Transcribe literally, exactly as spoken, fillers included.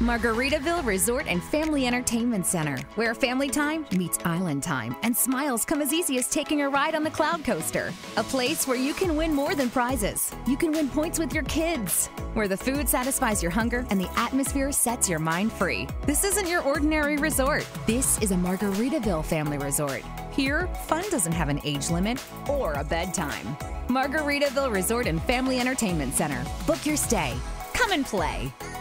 Margaritaville Resort and Family Entertainment Center, where family time meets island time and smiles come as easy as taking a ride on the Cloud Coaster. A place where you can win more than prizes. You can win points with your kids. Where the food satisfies your hunger and the atmosphere sets your mind free. This isn't your ordinary resort. This is a Margaritaville family resort. Here, fun doesn't have an age limit or a bedtime. Margaritaville Resort and Family Entertainment Center. Book your stay. Come and play.